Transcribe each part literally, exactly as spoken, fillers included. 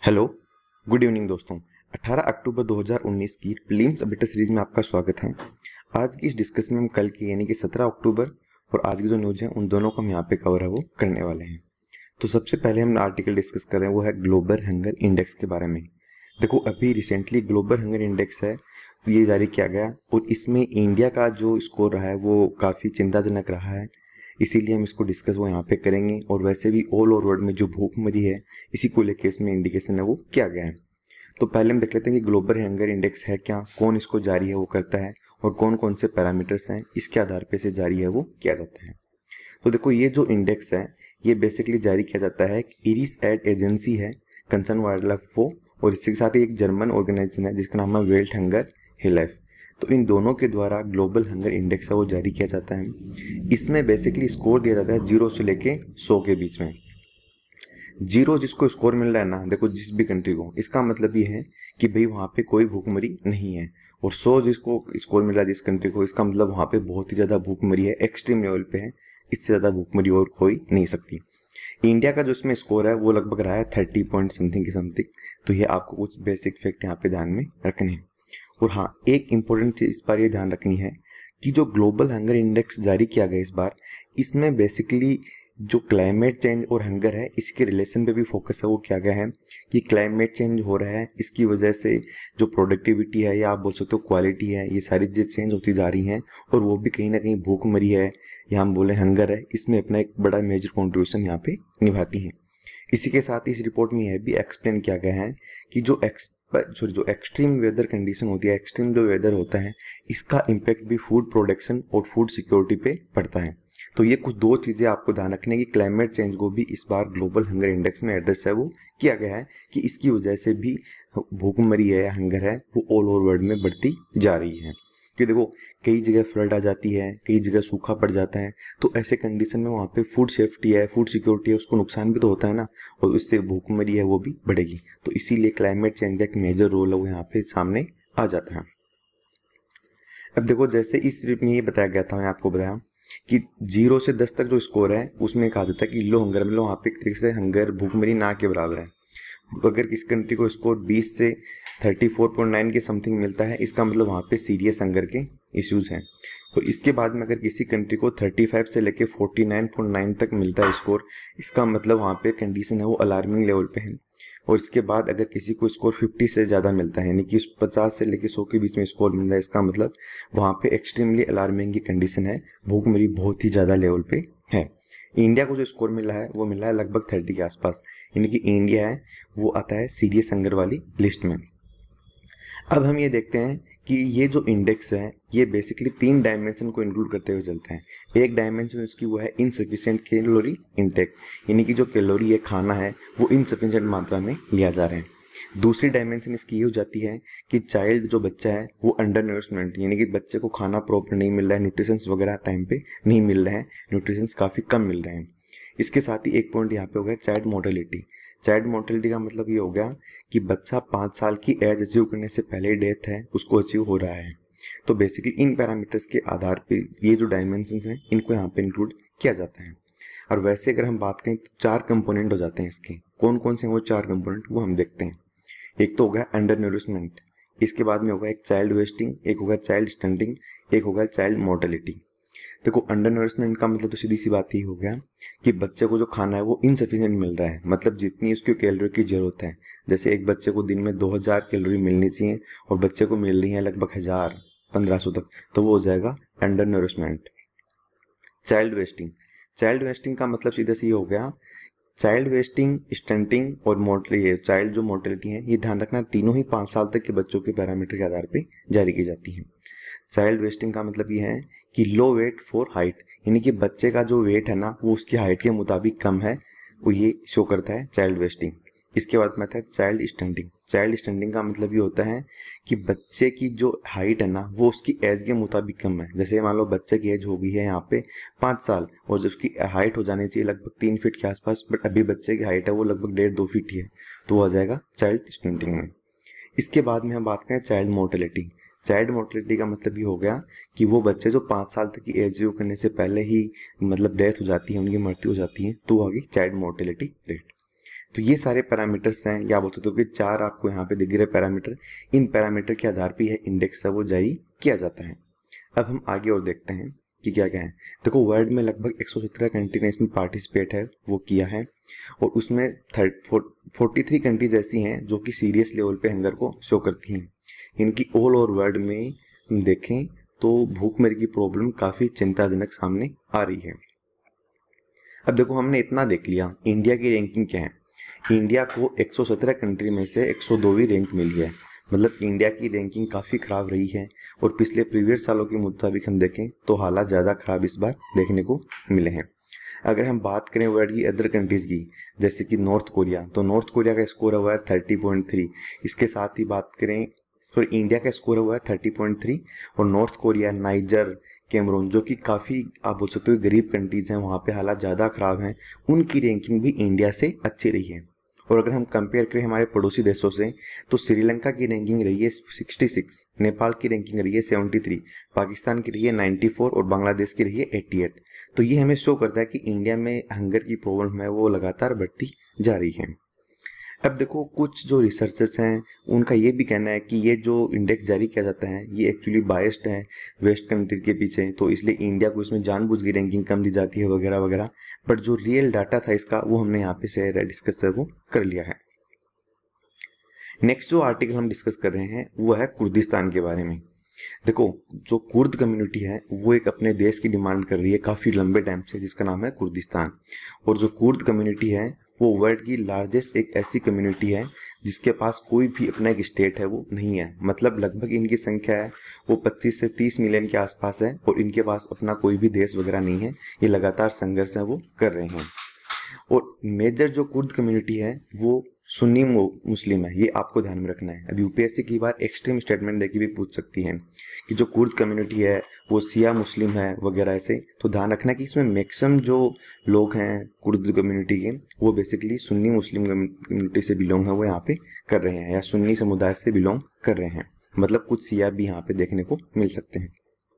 Hello, good evening दोस्तों। अठारह अक्टूबर दो हज़ार उन्नीस की प्रीलिम्स अपडेट सीरीज में आपका स्वागत है। आज की इस डिस्कशन में हम कल की यानी कि सत्रह अक्टूबर और आज की जो न्यूज़ है उन दोनों को हम यहाँ पे कवर है वो करने वाले हैं। तो सबसे पहले हम आर्टिकल डिस्कस कर रहे हैं वो है ग्लोबल हंगर इंडेक्स के बारे में। देखो, अभी रिसेंटली ग्लोबल हंगर इंडेक्स है ये जारी किया गया और इसमें इंडिया का जो स्कोर रहा है वो काफ़ी चिंताजनक रहा है, इसीलिए हम इसको डिस्कस वो यहाँ पे करेंगे। और वैसे भी ऑल ओवर वर्ल्ड में जो भूखमरी है इसी को लेके इसमें इंडिकेशन है वो किया गया है। तो पहले हम देख लेते हैं कि ग्लोबल हंगर इंडेक्स है क्या, कौन इसको जारी है वो करता है और कौन कौन से पैरामीटर्स हैं इसके आधार पे इसे जारी है वो किया जाता है। तो देखो, ये जो इंडेक्स है ये बेसिकली जारी किया जाता है इरिस एड एजेंसी है कंसर्न वाइल्ड लाइफ फो, और इसके साथ ही एक जर्मन ऑर्गेनाइजेशन है जिसका नाम है वर्ल्ड हंगर हिलाइफ। तो इन दोनों के द्वारा ग्लोबल हंगर इंडेक्स है वो जारी किया जाता है। इसमें बेसिकली स्कोर दिया जाता है जीरो से लेके सौ के बीच में। जीरो जिसको स्कोर मिल रहा है ना, देखो जिस भी कंट्री को, इसका मतलब ये है कि भाई वहाँ पे कोई भूखमरी नहीं है। और सौ जिसको स्कोर मिल रहा है जिस कंट्री को, इसका मतलब वहाँ पे बहुत ही ज़्यादा भूखमरी है, एक्सट्रीम लेवल पे है, इससे ज़्यादा भूखमरी और कोई नहीं सकती। इंडिया का जो इसमें स्कोर है वो लगभग रहा है थर्टी पॉइंट समथिंग की समथिंग। तो ये आपको कुछ बेसिक फैक्ट यहाँ पे ध्यान में रखने हैं। और हाँ, एक इम्पोर्टेंट चीज़ इस बार ये ध्यान रखनी है कि जो ग्लोबल हंगर इंडेक्स जारी किया गया इस बार, इसमें बेसिकली जो क्लाइमेट चेंज और हंगर है इसके रिलेशन पे भी फोकस है वो किया गया है कि क्लाइमेट चेंज हो रहा है, इसकी वजह से जो प्रोडक्टिविटी है या आप बोल सकते हो क्वालिटी है, ये सारी चीज़ें चेंज होती जा रही हैं और वो भी कहीं ना कहीं भूखमरी है या हम बोले हंगर है, इसमें अपना एक बड़ा मेजर कॉन्ट्रीब्यूशन यहाँ पे निभाती हैं। इसी के साथ ही इस रिपोर्ट में यह भी एक्सप्लेन किया गया है कि जो एक्स सॉरी जो एक्सट्रीम वेदर कंडीशन होती है, एक्सट्रीम जो वेदर होता है, इसका इम्पैक्ट भी फूड प्रोडक्शन और फूड सिक्योरिटी पे पड़ता है। तो ये कुछ दो चीज़ें आपको ध्यान रखने की, क्लाइमेट चेंज को भी इस बार ग्लोबल हंगर इंडेक्स में एड्रेस है वो किया गया है कि इसकी वजह से भी भूखमरी है या हंगर है वो ऑल ओवर वर्ल्ड में बढ़ती जा रही है। कि देखो, कई जगह फ्लड आ जाती है, कई जगह सूखा पड़ जाता है, तो ऐसे कंडीशन में वहाँ पे फूड सेफ्टी है, फूड सिक्योरिटी है, उसको नुकसान भी तो होता है ना, और उससे भूखमरी है वो भी बढ़ेगी। तो इसीलिए क्लाइमेट चेंज का एक मेजर रोल है वो यहाँ पे सामने आ जाता है। अब देखो, जैसे इस रिप में ये बताया गया था, मैंने आपको बताया कि जीरो से दस तक जो स्कोर है उसमें कहा जाता है कि लो हंगर, मतलब वहाँ पे एक तरीके से हंगर भूखमरी ना के बराबर है। अगर किसी कंट्री को स्कोर बीस से चौंतीस पॉइंट नौ के समथिंग मिलता है, इसका मतलब वहाँ पे सीरियस हंगर के इश्यूज हैं। और इसके बाद में अगर किसी कंट्री को पैंतीस से लेके उनचास पॉइंट नौ तक मिलता है स्कोर, इसका मतलब वहाँ पे कंडीशन है वो अलार्मिंग लेवल पे है। और इसके बाद अगर किसी को स्कोर पचास से ज़्यादा मिलता है, यानी कि पचास से लेके सौ के बीच में स्कोर मिल रहा है, इसका मतलब वहाँ पे एक्सट्रीमली अलार्मिंग की कंडीशन है, भूखमरी बहुत ही ज़्यादा लेवल पे है। इंडिया को जो स्कोर मिला है वो मिला है लगभग तीस के आसपास, यानी कि इंडिया है वो आता है सीरियस हंगर वाली लिस्ट में। अब हम ये देखते हैं कि ये जो इंडेक्स है ये बेसिकली तीन डायमेंशन को इंक्लूड करते हुए चलता है। एक डायमेंशन उसकी वो है इनसफिशिएंट कैलोरी इंटेक, यानी कि जो कैलोरी है, खाना है, वो इनसफिशिएंट मात्रा में लिया जा रहा है। दूसरी डायमेंशन इसकी ये हो जाती है कि चाइल्ड जो बच्चा है वो अंडर नरिशमेंट, यानी कि बच्चे को खाना प्रॉपर नहीं मिल रहा है, न्यूट्रिशंस वगैरह टाइम पे नहीं मिल रहे हैं, न्यूट्रिशंस काफ़ी कम मिल रहे हैं। इसके साथ ही एक पॉइंट यहाँ पे हो गया चाइल्ड मोर्टेलिटी। चाइल्ड मोर्टेलिटी का मतलब ये हो गया कि बच्चा पाँच साल की एज अचीव करने से पहले डेथ है उसको अचीव हो रहा है। तो बेसिकली इन पैरामीटर्स के आधार पे ये जो डायमेंशंस हैं इनको यहाँ पे इंक्लूड किया जाता है। और वैसे अगर हम बात करें तो चार कंपोनेंट हो जाते हैं इसके। कौन कौन से हैं वो चार कंपोनेंट, वो हम देखते हैं। एक तो होगा अंडर नरिशमेंट, इसके बाद में होगा एक चाइल्ड वेस्टिंग, एक होगा चाइल्ड स्टंटिंग, एक होगा चाइल्ड मोर्टेलिटी। देखो, अंडर नरिशमेंट का मतलब तो सीधी सी बात ही हो गया कि बच्चे को जो खाना है वो इनसफिशिएंट मिल रहा है, मतलब जितनी उसकी कैलोरी की जरूरत है। जैसे एक बच्चे को दिन में दो हज़ार कैलोरी मिलनी चाहिए और बच्चे को मिल रही है लगभग हज़ार पंद्रह सौ तक, तो वो हो जाएगा undernourishment. Child wasting, child wasting का मतलब सीधा सी हो गया, चाइल्ड वेस्टिंग, स्टंटिंग और मोर्टली चाइल्ड जो मोर्टेलिटी है, ये ध्यान रखना तीनों ही पाँच साल तक के बच्चों के पैरामीटर के आधार पे जारी की जाती है। चाइल्ड वेस्टिंग का मतलब ये है कि लो वेट फॉर हाइट, यानी कि बच्चे का जो वेट है ना वो उसकी हाइट के मुताबिक कम है, वो ये शो करता है चाइल्ड वेस्टिंग। इसके बाद में आता है चाइल्ड स्टंटिंग। चाइल्ड स्टंटिंग का मतलब ये होता है कि बच्चे की जो हाइट है ना वो उसकी एज के मुताबिक कम है। जैसे मान लो बच्चे की एज हो गई है यहाँ पे पाँच साल और जो उसकी हाइट हो जानी चाहिए लगभग तीन फीट के आसपास, बट अभी बच्चे की हाइट है वो लगभग डेढ़ दो फीट ही है, तो वो आ जाएगा चाइल्ड स्टंटिंग में। इसके बाद में हम बात करें चाइल्ड मोर्टेलिटी। चाइल्ड मोर्टेलिटी का मतलब ये हो गया कि वो बच्चे जो पाँच साल तक की एज अचीव करने से पहले ही मतलब डेथ हो जाती है, उनकी मृत्यु हो जाती है, तो वो आ गई चाइल्ड मोर्टेलिटी रेट। तो ये सारे पैरामीटर्स हैं, या बोल सकते हो कि चार आपको यहाँ पे दिख रहे पैरामीटर, इन पैरामीटर के आधार पर यह इंडेक्स है वो जारी किया जाता है। अब हम आगे और देखते हैं कि क्या क्या है। देखो वर्ल्ड में लगभग एक सौ सत्रह कंट्री ने इसमें पार्टिसिपेट है वो किया है, और उसमें तैंतालीस कंट्रीज ऐसी हैं जो कि सीरियस लेवल पे हंगर को शो करती हैं। इनकी ऑल ओवर वर्ल्ड में हम देखें तो भूखमरी की प्रॉब्लम काफ़ी चिंताजनक सामने आ रही है। अब देखो हमने इतना देख लिया, इंडिया की रैंकिंग क्या है। इंडिया को एक सौ सत्रह कंट्री में से एक सौ दो वीं रैंक मिली है, मतलब इंडिया की रैंकिंग काफ़ी ख़राब रही है, और पिछले प्रीवियस सालों के मुताबिक हम देखें तो हालात ज़्यादा ख़राब इस बार देखने को मिले हैं। अगर हम बात करें वर्ल्ड की अदर कंट्रीज़ की, जैसे कि नॉर्थ कोरिया, तो नॉर्थ कोरिया का स्कोर हुआ है थर्टी पॉइंट थ्री। इसके साथ ही बात करें, सॉरी इंडिया का स्कोर हुआ है थर्टी पॉइंट थ्री, और नॉर्थ कोरिया, नाइजर, कैमरून, जो कि काफ़ी आप बोल सकते हो गरीब कंट्रीज़ हैं, वहाँ पे हालात ज़्यादा ख़राब हैं, उनकी रैंकिंग भी इंडिया से अच्छी रही है। और अगर हम कंपेयर करें हमारे पड़ोसी देशों से, तो श्रीलंका की रैंकिंग रही है छियासठ, नेपाल की रैंकिंग रही है तिहत्तर, पाकिस्तान की रही है चौरानवे और बांग्लादेश की रही है अठासी। तो ये हमें शो करता है कि इंडिया में हंगर की प्रॉब्लम है वो लगातार बढ़ती जा रही है। अब देखो कुछ जो रिसर्चर्स हैं उनका ये भी कहना है कि ये जो इंडेक्स जारी किया जाता है ये एक्चुअली बायस्ड है वेस्ट कंट्री के पीछे, तो इसलिए इंडिया को इसमें जानबूझ की रैंकिंग कम दी जाती है वगैरह वगैरह। बट जो रियल डाटा था इसका वो हमने यहाँ पे शेयर डिस्कस वो कर लिया है। नेक्स्ट जो आर्टिकल हम डिस्कस कर रहे हैं वो है कुर्दिस्तान के बारे में। देखो जो कुर्द कम्युनिटी है वो एक अपने देश की डिमांड कर रही है काफ़ी लंबे टाइम से, जिसका नाम है कुर्दिस्तान। और जो कुर्द कम्युनिटी है वो वर्ल्ड की लार्जेस्ट एक ऐसी कम्युनिटी है जिसके पास कोई भी अपना एक स्टेट है वो नहीं है। मतलब लगभग इनकी संख्या है वो पच्चीस से तीस मिलियन के आसपास है, और इनके पास अपना कोई भी देश वगैरह नहीं है। ये लगातार संघर्ष है वो कर रहे हैं। और मेजर जो कुर्द कम्युनिटी है वो सुन्नी मुस्लिम है, ये आपको ध्यान में रखना है। अब यूपीएससी की बार एक्सट्रीम स्टेटमेंट देके भी पूछ सकती है कि जो कुर्द कम्युनिटी है वो सिया मुस्लिम है वगैरह ऐसे। तो ध्यान रखना कि इसमें मैक्सिमम जो लोग हैं कुर्द कम्युनिटी के वो बेसिकली सुन्नी मुस्लिम कम्युनिटी से बिलोंग है वो यहाँ पे कर रहे हैं, या सुन्नी समुदाय से बिलोंग कर रहे हैं। मतलब कुछ सिया भी यहाँ पे देखने को मिल सकते हैं।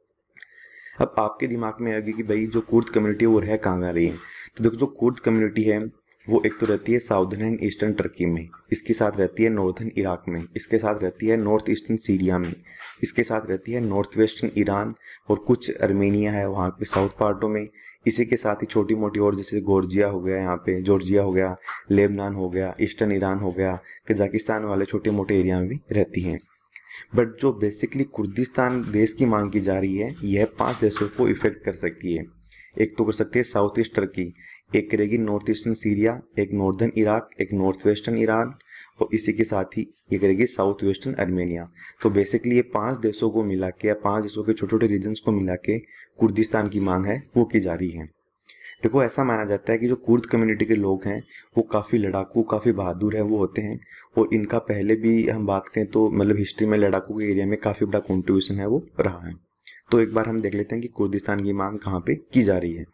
अब आपके दिमाग में आएगी कि भाई जो कुर्द कम्युनिटी है वो रह कहाँ रही है। तो देखो जो कुर्द कम्युनिटी है वो एक तो रहती है साउदर्न एंड ईस्टर्न टर्की में, इसके साथ रहती है नॉर्थर्न इराक में, इसके साथ रहती है नॉर्थ ईस्टर्न सीरिया में, इसके साथ रहती है नॉर्थ वेस्टर्न ईरान, और कुछ अर्मेनिया है वहाँ पे साउथ पार्टों में। इसी के साथ ही छोटी मोटी और जैसे जॉर्जिया हो गया, यहाँ पे जॉर्जिया हो गया, लेबनान हो गया, ईस्टर्न ईरान हो गया, कजाकिस्तान वाले छोटे मोटे एरिया में भी रहती हैं। बट जो बेसिकली कुर्दिस्तान देश की मांग की जा रही है यह पांच देशों को इफेक्ट कर सकती है। एक तो कर सकती है साउथ ईस्ट टर्की, एक करेगी नॉर्थ ईस्टर्न सीरिया, एक नॉर्दर्न इराक, एक नॉर्थ वेस्टर्न ईरान, और इसी के साथ ही ये करेगी साउथ वेस्टर्न अर्मेनिया। तो बेसिकली ये पांच देशों को मिला के या पांच देशों के छोटे छोटे रीजन्स को मिला के कुर्दिस्तान की मांग है वो की जा रही है। देखो ऐसा माना जाता है कि जो कुर्द कम्युनिटी के लोग हैं वो काफ़ी लड़ाकू, काफ़ी बहादुर है वो होते हैं, और इनका पहले भी हम बात करें तो मतलब हिस्ट्री में लड़ाकू के एरिया में काफ़ी बड़ा कॉन्ट्रीब्यूशन है वो रहा है। तो एक बार हम देख लेते हैं कि कुर्दिस्तान की मांग कहाँ पे की जा रही है।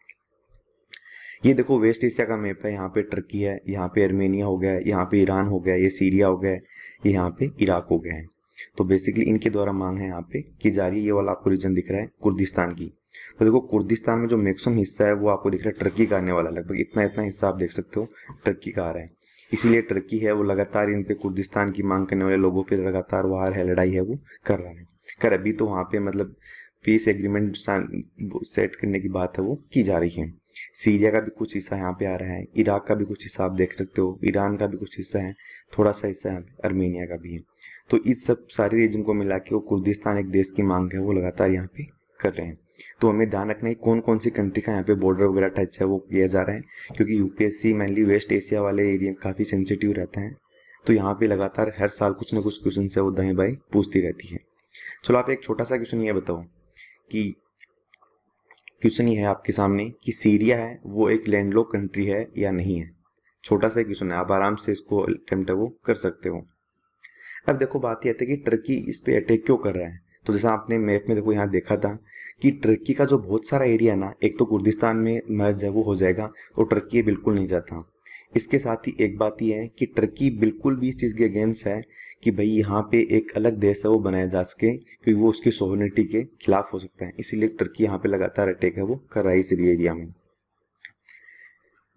ये देखो वेस्ट एशिया का मैप है, यहाँ पे टर्की है, यहाँ पे अर्मेनिया हो गया, यहाँ पे ईरान हो गया, ये सीरिया हो गया, ये यहाँ पे इराक हो गया है। तो बेसिकली इनके द्वारा मांग है यहाँ पे की जा रही है। ये वाला आपको रीजन दिख रहा है कुर्दिस्तान की। तो देखो कुर्दिस्तान में जो मैक्सिमम हिस्सा है वो आपको दिख रहा है टर्की का आने वाला, लगभग इतना इतना हिस्सा आप देख सकते हो टर्की का आ रहा है। इसीलिए टर्की है वो लगातार इन पे कुर्दिस्तान की मांग करने वाले लोगों पे लगातार वार है, लड़ाई है वो कर रहा है। कर अभी तो वहाँ पे मतलब पीस एग्रीमेंट सेट करने की बात है वो की जा रही है। सीरिया का भी कुछ हिस्सा यहाँ पे आ रहा है, इराक का भी कुछ हिस्सा आप देख सकते हो, ईरान का भी कुछ हिस्सा है, थोड़ा सा हिस्सा यहाँ पे अर्मेनिया का भी है। तो इस सब सारे रीजन को मिला के वो कुर्दिस्तान एक देश की मांग है वो लगातार यहाँ पे कर रहे हैं। तो हमें ध्यान रखना है कौन कौन सी कंट्री का यहाँ पे बॉर्डर वगैरह टच है वो किया जा रहा है, क्योंकि यूपीएससी मेनली वेस्ट एशिया वाले एरिया काफ़ी सेंसिटिव रहते हैं। तो यहाँ पे लगातार हर साल कुछ ना कुछ क्वेश्चन से वो दाएं बाएं पूछती रहती है। चलो आप एक छोटा सा क्वेश्चन ये बताओ कि क्वेश्चन ये है आपके सामने कि सीरिया है वो एक लैंडलॉक कंट्री है या नहीं है। छोटा सा क्वेश्चन है, आप आराम से इसको अटेम्प्ट है वो कर सकते हो। अब देखो बात ये आती है कि टर्की इस पे अटैक क्यों कर रहा है। तो जैसा आपने मैप में देखो यहाँ देखा था कि टर्की का जो बहुत सारा एरिया है ना, एक तो कुर्दिस्तान में मर्ज है वो हो जाएगा, तो टर्की ये बिल्कुल नहीं जाता। इसके साथ ही एक बात यह है कि टर्की बिल्कुल भी इस चीज़ के अगेंस्ट है कि भाई यहाँ पे एक अलग देश है वो बनाया जा सके, क्योंकि वो उसकी सोवरेनिटी के खिलाफ हो सकता है। इसीलिए टर्की यहाँ पे लगातार अटैक है वो कर रहा है इस एरिया में।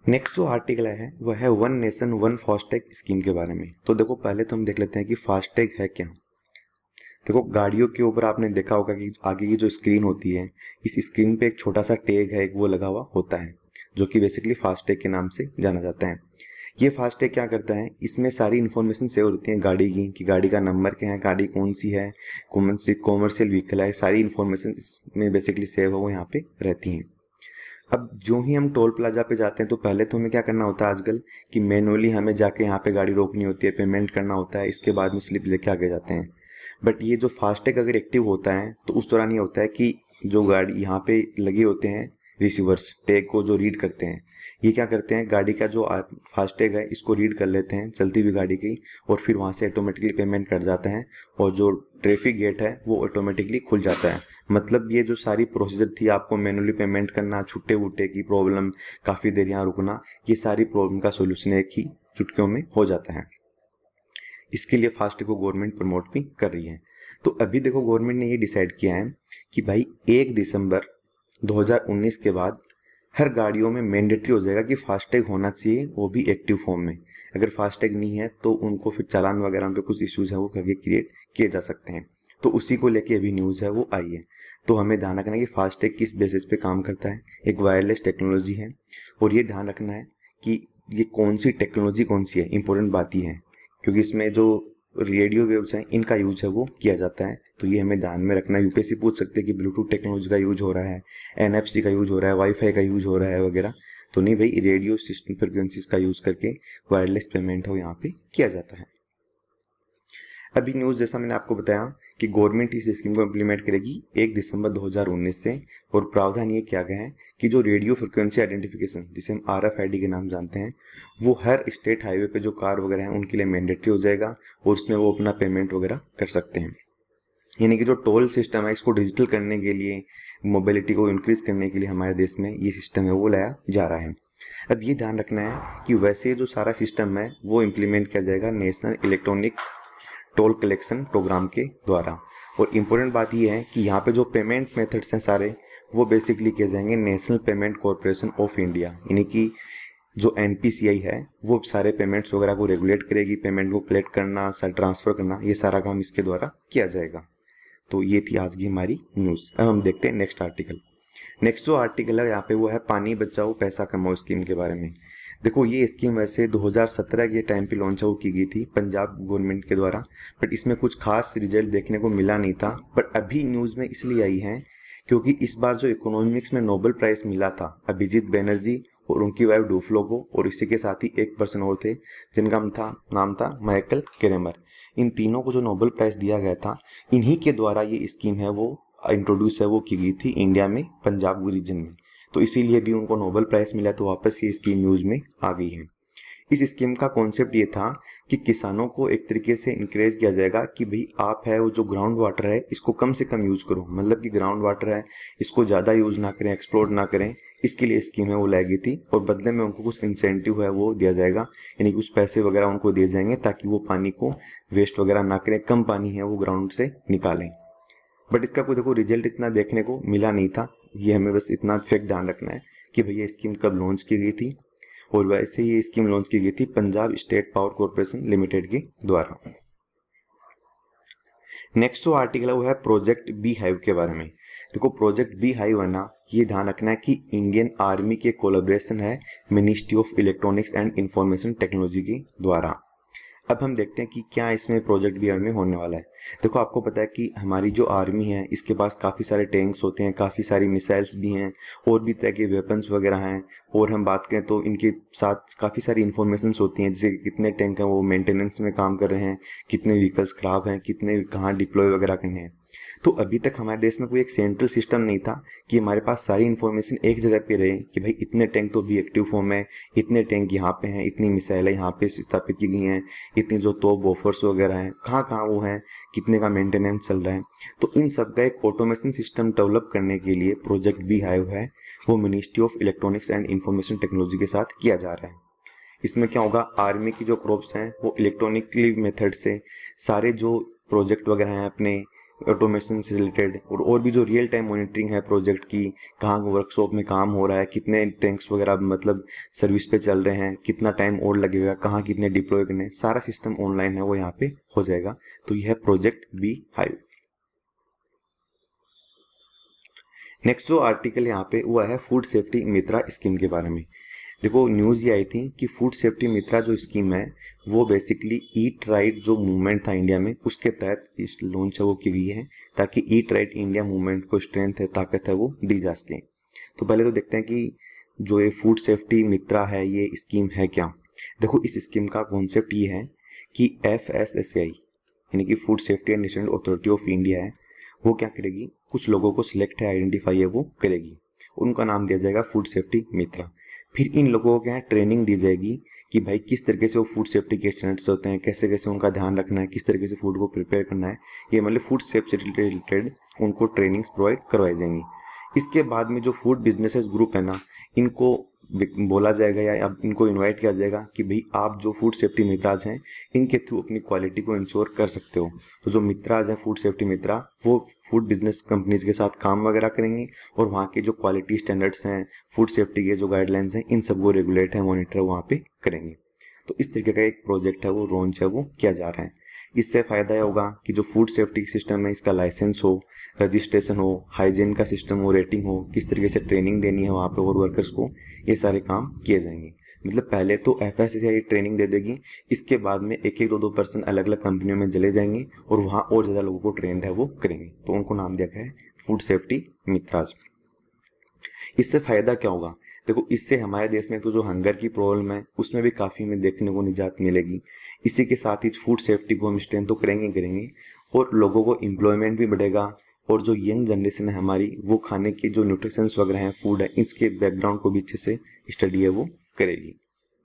नेक्स्ट जो आर्टिकल है वह है one nation one FASTag scheme के बारे में। तो देखो पहले तो हम देख लेते हैं कि फास्टैग है क्या। देखो गाड़ियों के ऊपर आपने देखा होगा कि आगे की जो स्क्रीन होती है, इस स्क्रीन पे एक छोटा सा टैग है, एक वो लगा हुआ होता है जो कि बेसिकली फास्टैग के नाम से जाना जाता है। ये फास्टैग क्या करता है, इसमें सारी इन्फॉर्मेशन सेव होती है गाड़ी की, कि गाड़ी का नंबर क्या है, गाड़ी कौन सी है, कौन सी कॉमर्शियल व्हीकल है, सारी इन्फॉर्मेशन इसमें बेसिकली सेव हो यहाँ पे रहती हैं। अब जो ही हम टोल प्लाजा पे जाते हैं तो पहले तो हमें क्या करना होता है आजकल कि मैनुअली हमें जाके यहाँ पे गाड़ी रोकनी होती है, पेमेंट करना होता है, इसके बाद में स्लिप लेके आगे जाते हैं। बट ये जो फास्टैग अगर एक्टिव होता है तो उस दौरान ये होता है कि जो गाड़ी यहाँ पे लगे होते हैं रिसीवर्स, टैग को जो रीड करते हैं, ये क्या करते हैं गाड़ी का जो फास्टैग है इसको रीड कर लेते हैं चलती हुई गाड़ी की, और फिर वहाँ से ऑटोमेटिकली पेमेंट कट जाता है और जो ट्रैफिक गेट है वो ऑटोमेटिकली खुल जाता है। मतलब ये जो सारी प्रोसीजर थी, आपको मैनुअली पेमेंट करना, छुट्टे वुट्टे की प्रॉब्लम, काफ़ी देर यहाँ रुकना, ये सारी प्रॉब्लम का सोल्यूशन एक ही चुटकियों में हो जाता है। इसके लिए फास्टैग को गवर्नमेंट प्रमोट भी कर रही है। तो अभी देखो गवर्नमेंट ने ये डिसाइड किया है कि भाई एक दिसंबर दो हज़ार उन्नीस के बाद हर गाड़ियों में मैंडेटरी हो जाएगा कि फास्टैग होना चाहिए, वो भी एक्टिव फॉर्म में। अगर फास्टैग नहीं है तो उनको फिर चालान वगैरह पे कुछ इश्यूज हैं वो करके क्रिएट किए जा सकते हैं। तो उसी को लेके अभी न्यूज़ है वो आई है। तो हमें ध्यान रखना है कि फास्टैग किस बेसिस पे काम करता है। एक वायरलेस टेक्नोलॉजी है, और ये ध्यान रखना है कि ये कौन सी टेक्नोलॉजी कौन सी है, इंपॉर्टेंट बात ये है, क्योंकि इसमें जो रेडियो वेव्स हैं इनका यूज है वो किया जाता है। तो ये हमें ध्यान में रखना है। यूपीएससी पूछ सकते हैं कि ब्लूटूथ टेक्नोलॉजी का यूज हो रहा है, एनएफसी का यूज हो रहा है, वाईफाई का यूज हो रहा है वगैरह। तो नहीं भाई, रेडियो सिस्टम फ्रिक्वेंसीज का यूज करके वायरलेस पेमेंट हो यहाँ पे किया जाता है। अभी न्यूज़ जैसा मैंने आपको बताया कि गवर्नमेंट इस स्कीम को इम्प्लीमेंट करेगी एक दिसंबर दो हज़ार उन्नीस से, और प्रावधान ये किया गया है कि जो रेडियो फ्रिक्वेंसी आइडेंटिफिकेशन, जिसे हम आर एफ आई डी के नाम जानते हैं, वो हर स्टेट हाईवे पे जो कार वगैरह हैं उनके लिए मैंडेटरी हो जाएगा, और उसमें वो अपना पेमेंट वगैरह कर सकते हैं। यानी कि जो टोल सिस्टम है इसको डिजिटल करने के लिए, मोबिलिटी को इंक्रीज करने के लिए हमारे देश में ये सिस्टम है वो लाया जा रहा है। अब ये ध्यान रखना है कि वैसे जो सारा सिस्टम है वो इम्प्लीमेंट किया जाएगा national electronic toll collection programme के द्वारा। और इम्पोर्टेंट बात यह है कि यहाँ पे जो पेमेंट मेथड्स हैं सारे वो बेसिकली किए जाएंगे national payment corporation of India, यानी कि जो एन पी सी आई है वो सारे पेमेंट्स वगैरह को रेगुलेट करेगी। पेमेंट को कलेक्ट करना, सर ट्रांसफ़र करना, ये सारा काम इसके द्वारा किया जाएगा। तो ये थी आज की हमारी न्यूज़। अब हम देखते हैं नेक्स्ट आर्टिकल। नेक्स्ट जो आर्टिकल है यहाँ पे वो है पानी बचाओ पैसा कमाओ स्कीम के बारे में। देखो ये स्कीम वैसे दो हज़ार सत्रह के टाइम पे लॉन्च हो की गई थी पंजाब गवर्नमेंट के द्वारा, बट इसमें कुछ खास रिजल्ट देखने को मिला नहीं था। बट अभी न्यूज़ में इसलिए आई है क्योंकि इस बार जो इकोनॉमिक्स में नोबेल प्राइज़ मिला था अभिजीत बैनर्जी और उनकी वाइफ डूफ्लो को, और इसी के साथ ही एक पर्सन और थे जिनका नाम था नाम था माइकल क्रेमर। इन तीनों को जो नोबेल प्राइज़ दिया गया था, इन्हीं के द्वारा ये स्कीम है वो इंट्रोड्यूस है वो की गई थी इंडिया में, पंजाब रीजन में। तो इसीलिए भी उनको नोबेल प्राइज़ मिला, तो वापस ये स्कीम न्यूज़ में आ गई है। इस स्कीम का कॉन्सेप्ट ये था कि किसानों को एक तरीके से इंकरेज किया जाएगा कि भाई आप है वो जो ग्राउंड वाटर है इसको कम से कम यूज़ करो, मतलब कि ग्राउंड वाटर है इसको ज़्यादा यूज़ ना करें, एक्सप्लोर ना करें। इसके लिए स्कीम है वो लाई गई थी, और बदले में उनको कुछ इंसेंटिव है वो दिया जाएगा, यानी कुछ पैसे वगैरह उनको दिए जाएंगे ताकि वो पानी को वेस्ट वगैरह ना करें, कम पानी है वो ग्राउंड से निकालें। बट इसका कोई देखो रिजल्ट इतना देखने को मिला नहीं था। ये हमें बस इतना फैक्ट ध्यान रखना है कि भैया स्कीम कब लॉन्च की गई थी, और वैसे ये स्कीम लॉन्च की गई थी Punjab state power corporation limited के द्वारा। नेक्स्ट जो आर्टिकल है वो है प्रोजेक्ट बी हाइव के बारे में। देखो प्रोजेक्ट बी हाइव है ना, ये ध्यान रखना है कि इंडियन आर्मी के कोलैबोरेशन है ministry of electronics and information technology के द्वारा। अब हम देखते हैं कि क्या इसमें प्रोजेक्ट बी हाइव में होने वाला है। देखो आपको पता है कि हमारी जो आर्मी है इसके पास काफ़ी सारे टैंक्स होते हैं, काफ़ी सारी मिसाइल्स भी हैं, और भी तरह के वेपन्स वगैरह हैं। और हम बात करें तो इनके साथ काफ़ी सारी इन्फॉर्मेशंस होती हैं, जैसे कितने टैंक हैं वो मेंटेनेंस में काम कर रहे हैं, कितने व्हीकल्स खराब हैं, कितने कहाँ डिप्लॉय वगैरह करने हैं। तो अभी तक हमारे देश में कोई एक सेंट्रल सिस्टम नहीं था कि हमारे पास सारी इन्फॉर्मेशन एक जगह पे रहे कि भाई इतने टैंक तो भी एक्टिव फॉर्म है, इतने टैंक यहाँ पे हैं, इतनी मिसाइलें यहाँ पे स्थापित की गई हैं, इतनी जो तोप बॉफर्स वगैरह हैं कहाँ कहाँ वो हैं, कितने का मेंटेनेंस चल रहा है। तो इन सब का एक ऑटोमेशन सिस्टम डेवलप करने के लिए प्रोजेक्ट बी हाइव है वो ministry of electronics and information technology के साथ किया जा रहा है। इसमें क्या होगा, आर्मी की जो क्रॉप्स हैं वो इलेक्ट्रॉनिकली मेथड से सारे जो प्रोजेक्ट वगैरह हैं अपने ऑटोमेशन से रिलेटेड और और भी जो रियल टाइम मॉनिटरिंग है प्रोजेक्ट की, कहाँ वर्कशॉप में काम हो रहा है, कितने टैंक्स वगैरह मतलब सर्विस पे चल रहे हैं, कितना टाइम और लगेगा, कहाँ कितने डिप्लॉय करने, सारा सिस्टम ऑनलाइन है वो यहाँ पे हो जाएगा। तो यह है प्रोजेक्ट बी हाइव। नेक्स्ट जो आर्टिकल यहाँ पे हुआ है फूड सेफ्टी मित्रा स्कीम के बारे में। देखो न्यूज़ ये आई थी कि फूड सेफ्टी मित्रा जो स्कीम है वो बेसिकली ईट राइट जो मूवमेंट था इंडिया में उसके तहत इस लॉन्च है वो की गई है, ताकि ईट राइट इंडिया मूवमेंट को स्ट्रेंथ है, ताकत है वो दी जा सके। तो पहले तो देखते हैं कि जो ये फूड सेफ्टी मित्रा है ये स्कीम है क्या। देखो इस स्कीम का कॉन्सेप्ट ये है कि F S S A I यानी कि food safety and national authority of India है वो क्या करेगी, कुछ लोगों को सिलेक्ट है, आइडेंटिफाई है वो करेगी, उनका नाम दिया जाएगा फूड सेफ्टी मित्रा। फिर इन लोगों को क्या ट्रेनिंग दी जाएगी कि भाई किस तरीके से वो फूड सेफ्टी के स्टैंडर्ड्स होते हैं, कैसे कैसे उनका ध्यान रखना है, किस तरीके से फूड को प्रिपेयर करना है, ये मतलब फूड सेफ्टी से रिलेटेड उनको ट्रेनिंग्स प्रोवाइड करवाई जाएंगी। इसके बाद में जो फूड बिजनेसेस ग्रुप है ना, इनको बोला जाएगा या अब इनको इनवाइट किया जाएगा कि भाई आप जो फूड सेफ्टी मित्राज हैं इनके थ्रू अपनी क्वालिटी को इंश्योर कर सकते हो। तो जो मित्राज हैं फूड सेफ्टी मित्रा वो फूड बिजनेस कंपनीज के साथ काम वगैरह करेंगे और वहाँ के जो क्वालिटी स्टैंडर्ड्स हैं, फूड सेफ्टी के जो गाइडलाइंस हैं, इन सबको रेगुलेट है, मॉनिटर वहाँ पे करेंगे। तो इस तरीके का एक प्रोजेक्ट है वो लॉन्च है वो किया जा रहा है। इससे फ़ायदा यह होगा कि जो फूड सेफ्टी सिस्टम है इसका लाइसेंस हो, रजिस्ट्रेशन हो, हाइजीन का सिस्टम हो, रेटिंग हो, किस तरीके से ट्रेनिंग देनी है वहाँ पे और वर्कर्स को, ये सारे काम किए जाएंगे। मतलब पहले तो F S S A I training दे देगी, इसके बाद में एक एक दो दो पर्सन अलग अलग कंपनियों में चले जाएंगे और वहाँ और ज़्यादा लोगों को ट्रेंड है वो करेंगे। तो उनको नाम दिया गया है फूड सेफ्टी मित्राज। इससे फ़ायदा क्या होगा, देखो इससे हमारे देश में तो जो हंगर की प्रॉब्लम है उसमें भी काफ़ी हमें देखने को निजात मिलेगी। इसी के साथ ही फूड सेफ्टी को हम स्ट्रेंथ तो करेंगे करेंगे और लोगों को एम्प्लॉयमेंट भी बढ़ेगा और जो यंग जनरेशन है हमारी वो खाने के जो न्यूट्रिशंस वगैरह हैं, फूड है, इसके बैकग्राउंड को भी अच्छे से स्टडी है वो करेगी।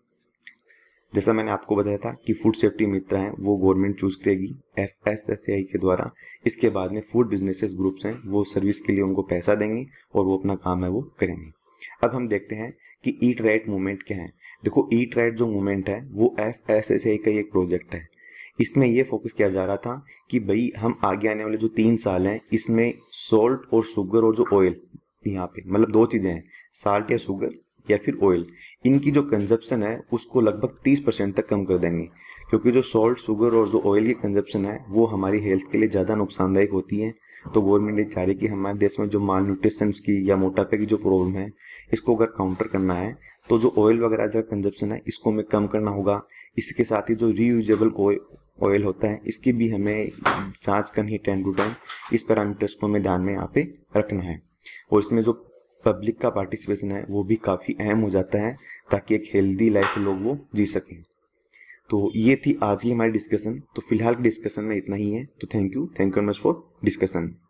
जैसा मैंने आपको बताया था कि फूड सेफ्टी मित्र हैं वो गवर्नमेंट चूज करेगी F S S A I के द्वारा। इसके बाद में फूड बिजनेसेस ग्रुप्स हैं वो सर्विस के लिए उनको पैसा देंगे और वो अपना काम है वो करेंगे। अब हम देखते हैं कि ईट राइट मूवमेंट क्या है। देखो ईट राइट जो मूवमेंट है वो F S S A I का एक प्रोजेक्ट है। इसमें ये फोकस किया जा रहा था कि भाई हम आगे आने वाले जो तीन साल हैं इसमें सॉल्ट और शुगर और जो ऑयल, यहाँ पे मतलब दो चीज़ें हैं, साल्ट या शुगर या फिर ऑयल, इनकी जो कंजप्शन है उसको लगभग तीस परसेंट तक कम कर देंगे। क्योंकि जो सॉल्ट, शुगर और जो ऑयल की कंजप्शन है वो हमारी हेल्थ के लिए ज़्यादा नुकसानदायक होती है। तो गवर्नमेंट ये चाह रही है कि हमारे देश में जो माल न्यूट्रिशन की या मोटापे की जो प्रॉब्लम है इसको अगर काउंटर करना है तो जो ऑयल वगैरह का कंजप्शन है इसको हमें कम करना होगा। इसके साथ ही जो रीयूजेबल ऑयल होता है इसकी भी हमें जांच करनी है टाइम टू टाइम। इस पैरामीटर्स को हमें ध्यान में यहाँ पे रखना है और इसमें जो पब्लिक का पार्टिसिपेशन है वो भी काफ़ी अहम हो जाता है ताकि एक हेल्दी लाइफ लोग वो जी सकें। तो ये थी आज की हमारी डिस्कशन। तो फिलहाल डिस्कशन में इतना ही है। तो thank you thank you much for discussion.